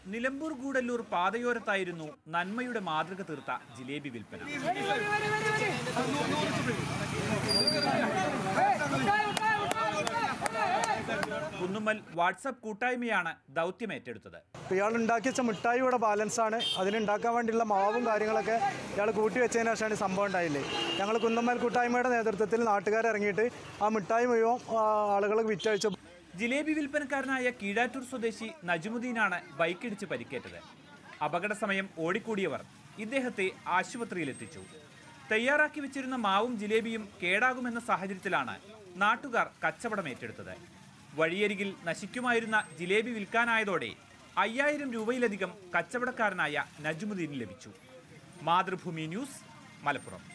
നിലമ്പൂർ ഗൂഡല്ലൂർ പാതയോരത്തായിരുന്നു നന്മയുടെ മാതൃക തീർത്ത ജിലേബി വിൽപ്പന. കുന്നുമ്മൽ വാട്സാപ്പ് കൂട്ടായ്മയാണ് ദൗത്യം ഏറ്റെടുത്തത്. ഇയാൾ ഉണ്ടാക്കി വെച്ച മിഠായിയുടെ ബാലൻസ് ആണ്. അതിനുണ്ടാക്കാൻ വേണ്ടിയുള്ള മാവും കാര്യങ്ങളൊക്കെ ഇയാൾ കൂട്ടി വെച്ചതിന് ശേഷമാണ് ഈ സംഭവം ഉണ്ടായില്ലേ. ഞങ്ങൾ കുന്നുമ്മൽ കൂട്ടായ്മയുടെ നേതൃത്വത്തിൽ നാട്ടുകാരിറങ്ങിയിട്ട് ആ മിഠായി മുഴുവൻ ആളുകൾക്ക് വിറ്റഴിച്ചു. ജിലേബി വിൽപ്പനക്കാരനായ കീഴാറ്റൂർ സ്വദേശി നജുമുദ്ദീനാണ് ബൈക്കിടിച്ച് പരിക്കേറ്റത്. അപകട സമയം ഓടിക്കൂടിയവർ ഇദ്ദേഹത്തെ ആശുപത്രിയിലെത്തിച്ചു. തയ്യാറാക്കി വെച്ചിരുന്ന മാവും ജിലേബിയും കേടാകുമെന്ന സാഹചര്യത്തിലാണ് നാട്ടുകാർ കച്ചവടം ഏറ്റെടുത്തത്. വഴിയരികിൽ നശിക്കുമായിരുന്ന ജിലേബി വിൽക്കാനായതോടെ 5000 രൂപയിലധികം കച്ചവടക്കാരനായ നജുമുദ്ദീന് ലഭിച്ചു. മാതൃഭൂമി ന്യൂസ്, മലപ്പുറം.